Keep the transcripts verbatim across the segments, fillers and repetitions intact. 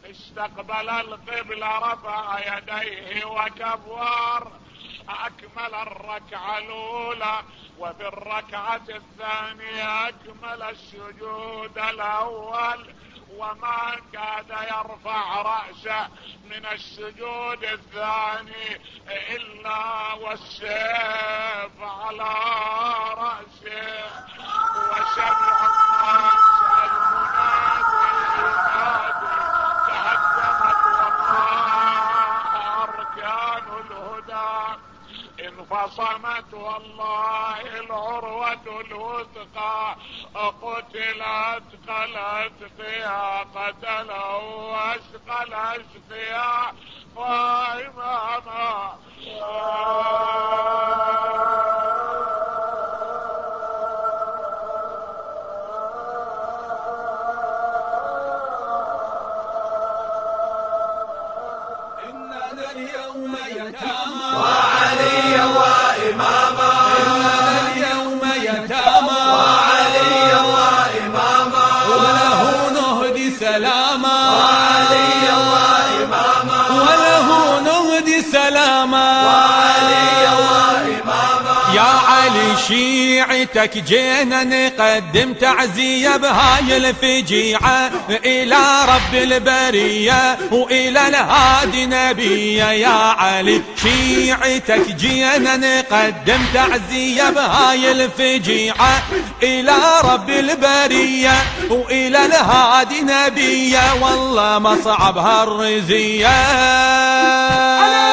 استقبل القبلة رفع يديه وكبر، أكمل الركعة الأولى، وفي الركعة الثانية أكمل السجود الأول، وما كاد يرفع رأسه من السجود الثاني إلا والسيف على رأسه، وسمع الناس المنادي ينادي تهدمت والله أركان الهدى، انفصمت والله العروة الوثقى، قتلت قلت فيها قتله واشقل اشقيا وإماما. إننا اليوم يتامى وعلي وإماما، إننا اليوم يتامى وعلي وإماما، وله نهدي سلاما، وعلي وإماما، وله نهدي سلاما، وعلي وإماما. يا علي شيعتك جينا نقدم تعزية بهاي الفجيعة إلى رب البرية وإلى الهادي نبيه. يا علي شيعتك جينا نقدم تعزية بهاي الفجيعة إلى رب البرية وإلى الهادي نبيه. والله مصعب هالرزية،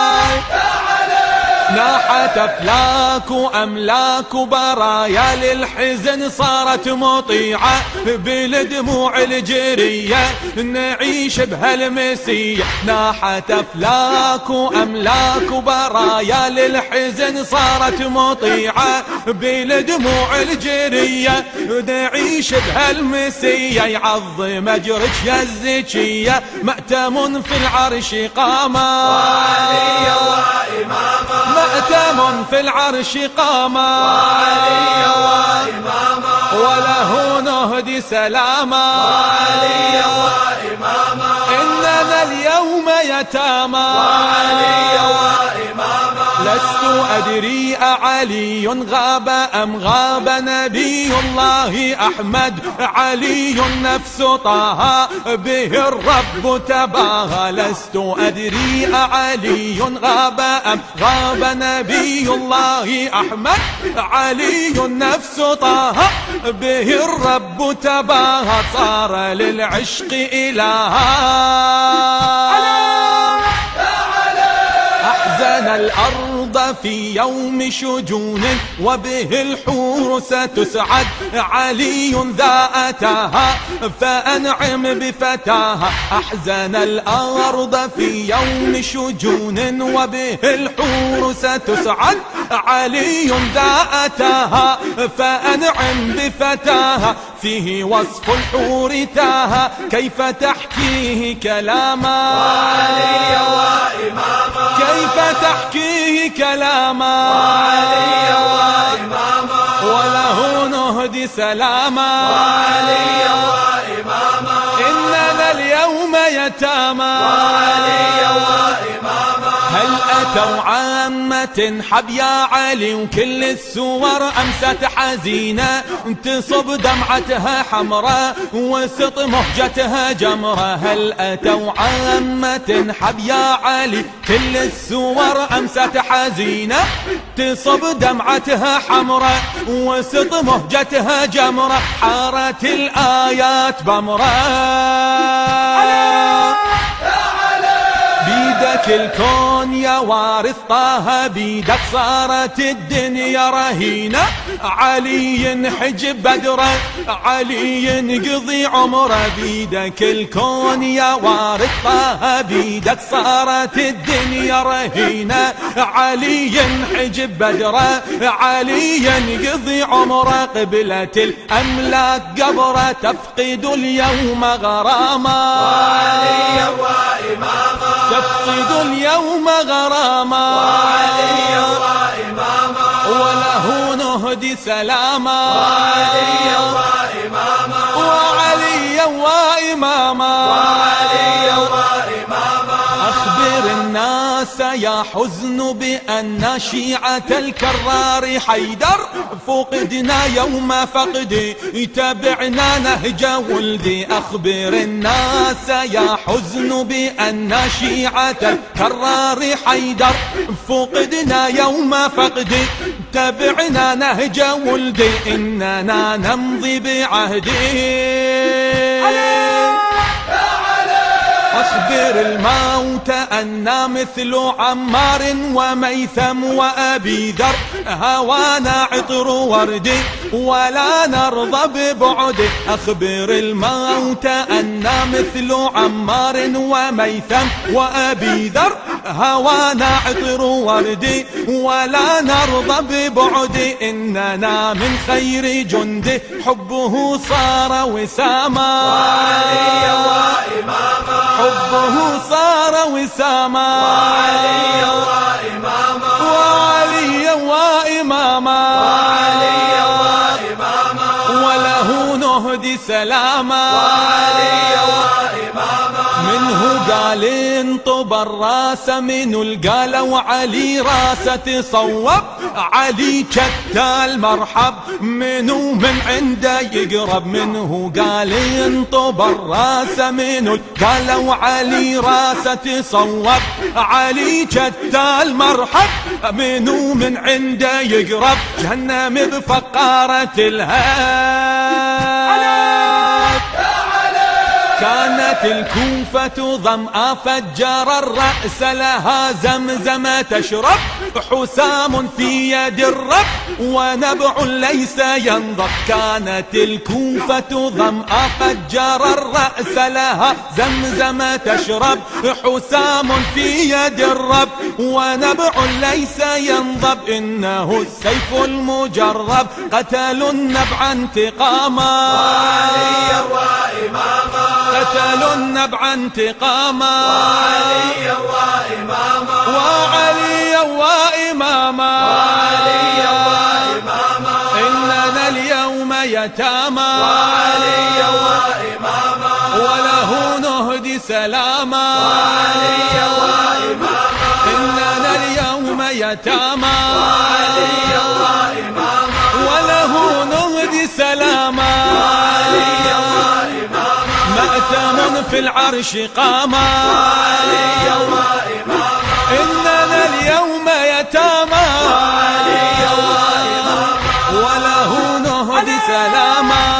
ناحت أفلاك وأملاك وبرايا للحزن صارت مطيعة بالدموع الجرية نعيش بهالمسية. ناحت أفلاك وأملاك وبرايا للحزن صارت مطيعة بالدموع الجرية نعيش بهالمسية. يعظم أجرك يا الزكية مأتم في العرش قاما، وعلي وإماما، مأتم في العرش قاما، وعلي وإماما، وله نهدي سلاما، وعلي وإماما، إننا اليوم يتامى، وعلي وإماما. لست أدري أعلي غاب أم غاب نبي الله أحمد، علي نفس طه به الرب تباهى. لست أدري أعلي غاب أم غاب نبي الله أحمد، علي نفس طه به الرب تباهى. صار للعشق إلها أحزن الأرض في يوم شجون وبه الحور ستسعد، علي ذا أتاها فأنعم بفتاها. أحزن الأرض في يوم شجون وبه الحور ستسعد، علي ذا أتاها فأنعم بفتاها. فيه وصف الحور تاها كيف تحكيه كلاما، وعلي وإماما، كيف تحكيه كلاما، وعلي وإماما، وله نهدي سلاما، وعلي وإماما، إننا اليوم يتامى، وعلي وإماما. هل أتوا عامة حب يا علي وكل السور أمست حزينة تصب دمعتها حمراء وسط مهجتها جمرة. هل أتوا عامة حب يا علي كل السور أمست حزينة تصب دمعتها حمراء وسط مهجتها جمرة. حارت الآيات بمرة بيدك الكون يا وارث طه، بيدك صارت الدنيا رهينة. علي حجب بدره، علي قضي عمره. بيدك الكون يا وارث طه، بيدك صارت الدنيا رهينة. علي حجب بدره، علي قضي عمره. قبلة الأملاك قبره تفقد اليوم غراما، وعلي وإماما، تفقد اليوم غراما، وعلي وإماما، وله نهدي سلاما، وعلي وإماما، وعلي وإماما، وعلي الناس يا حزن بأن شيعة الكرار حيدر فقدنا يوم فقدي تبعنا نهج ولدي. أخبر الناس يا حزن بأن شيعة الكرار حيدر فقدنا يوم فقدي تبعنا نهج ولدي. إننا نمضي بعهدي. أخبر الموت أنا مثل عمار وميثم وأبي ذر هوانا عطر وردي ولا نرضى ببعدي. أخبر الموت أنا مثل عمار وميثم وأبي ذر هوانا عطر وردي ولا نرضى ببعدي. إننا من خير جنده حبه صار وساما وعليا وإماما حبه صار وساما وعليا وإماما وعليا وإماما وعليا وإماما وله نهدي سلاما وعليا وإماما منه قال انطب الراس من القال وعلي راس تصوب علي شتى المرحب منه من عنده يقرب. منه قال انطب الراس من القال وعلي راس تصوب علي شتى المرحب منه من عنده يقرب. جهنم بفقارة الهاب كانت الكوفة ظمأ فجر الرأس لها زمزم تشرب حسام في يد الرب ونبع ليس ينضب. كانت الكوفة ظمأ فجر الرأس لها زمزم تشرب حسام في يد الرب ونبع ليس ينضب. إنه السيف المجرب قتلوا النبع انتقاما وعليا وإماما قتلوا النبع انتقاما وعليا وإماما وعليا وإماما وعليا وإماما إننا اليوم يتامى وعليا وإماما وله نهدي سلاما وعليا وإماما إننا اليوم يتامى وعليا وإماما وله نهدي سلاما وعليا وإماما مأتم في العرش قاما وعليا وإماما إننا اليوم يتامى وعليا وإماما وله نهدي سلاما